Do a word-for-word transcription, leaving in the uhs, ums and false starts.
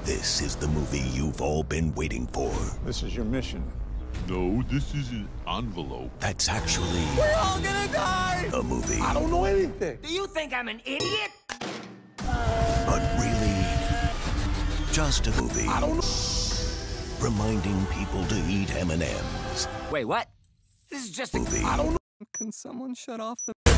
This is the movie you've all been waiting for. This is your mission. No, this is an envelope. That's actually... We're all gonna die! A movie. I don't know anything. Do you think I'm an idiot? But really, just a movie. I don't know. Reminding people to eat M and M's. Wait, what? This is just a Movie. I don't know. Can someone shut off the...